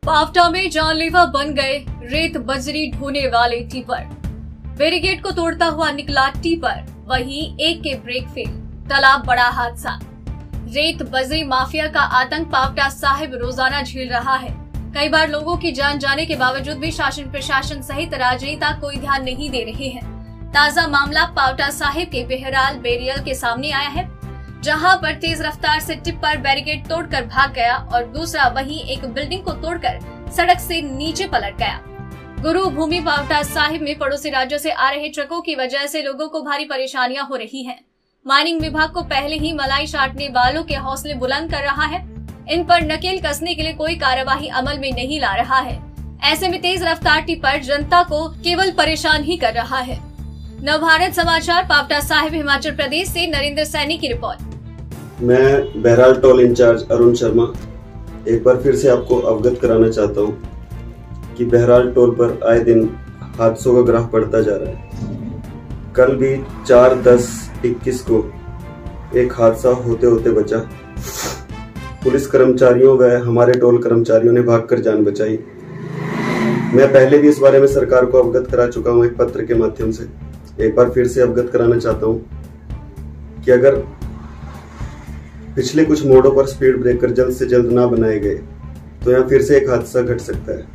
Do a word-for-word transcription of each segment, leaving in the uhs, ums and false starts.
पावटा में जानलेवा बन गए रेत बजरी ढोने वाले टिपर। बैरिकेड को तोड़ता हुआ निकला टिपर, वहीं एक के ब्रेक फेल, टला बड़ा हादसा। रेत बजरी माफिया का आतंक पावटा साहिब रोजाना झेल रहा है। कई बार लोगों की जान जाने के बावजूद भी शासन प्रशासन सहित राजनेता कोई ध्यान नहीं दे रहे हैं। ताजा मामला पावटा साहिब के बहराल बेरियल के सामने आया है, जहां पर तेज रफ्तार से टिप्पर बैरिकेड तोड़कर भाग गया और दूसरा वहीं एक बिल्डिंग को तोड़कर सड़क से नीचे पलट गया। गुरु भूमि पावटा साहिब में पड़ोसी राज्यों से आ रहे ट्रकों की वजह से लोगों को भारी परेशानियां हो रही हैं। माइनिंग विभाग को पहले ही मलाई चाटने वालों के हौसले बुलंद कर रहा है। इन पर नकेल कसने के लिए कोई कार्यवाही अमल में नहीं ला रहा है। ऐसे में तेज रफ्तार टिप्पर जनता को केवल परेशान ही कर रहा है। नवभारत समाचार पावटा साहिब हिमाचल प्रदेश से नरेंद्र सैनी की रिपोर्ट। मैं बहराल टोल इंचार्ज अरुण शर्मा एक बार फिर से आपको अवगत कराना चाहता हूं कि बहराल टोल पर आए दिन हादसों का ग्राफ बढ़ता जा रहा है। कल भी चार दस इक्कीस को एक हादसा होते होते बचा। पुलिस कर्मचारियों व हमारे टोल कर्मचारियों ने भागकर जान बचाई। मैं पहले भी इस बारे में सरकार को अवगत करा चुका हूं एक पत्र के माध्यम से। एक बार फिर से अवगत कराना चाहता हूं कि अगर पिछले कुछ मोड़ों पर स्पीड ब्रेकर जल्द से जल्द ना बनाए गए तो यहाँ फिर से एक हादसा घट सकता है।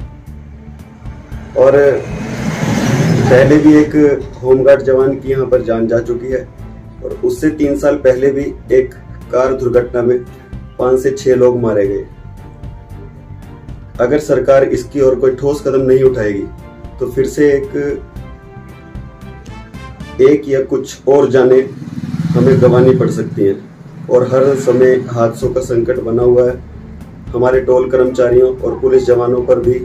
और पहले भी एक होमगार्ड जवान की यहाँ पर जान जा चुकी है और उससे तीन साल पहले भी एक कार दुर्घटना में पांच से छह लोग मारे गए। अगर सरकार इसकी ओर कोई ठोस कदम नहीं उठाएगी तो फिर से एक एक या कुछ और जाने हमें गंवानी पड़ सकती हैं और हर समय हादसों का संकट बना हुआ है। हमारे टोल कर्मचारियों और पुलिस जवानों पर भी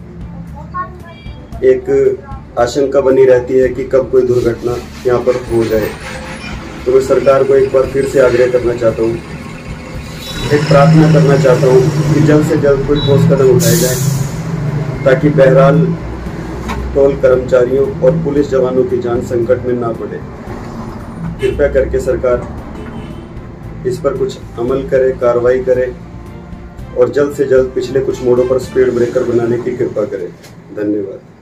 एक आशंका बनी रहती है कि कब कोई दुर्घटना यहाँ पर हो जाए। तो मैं सरकार को एक बार फिर से आग्रह करना चाहता हूँ, एक प्रार्थना करना चाहता हूँ कि जल्द से जल्द कोई ठोस कदम उठाए जाए ताकि बहराल टोल कर्मचारियों और पुलिस जवानों की जान संकट में ना पड़े। कृपया करके सरकार इस पर कुछ अमल करे, कार्रवाई करे और जल्द से जल्द पिछले कुछ मोड़ों पर स्पीड ब्रेकर बनाने की कृपा करे। धन्यवाद।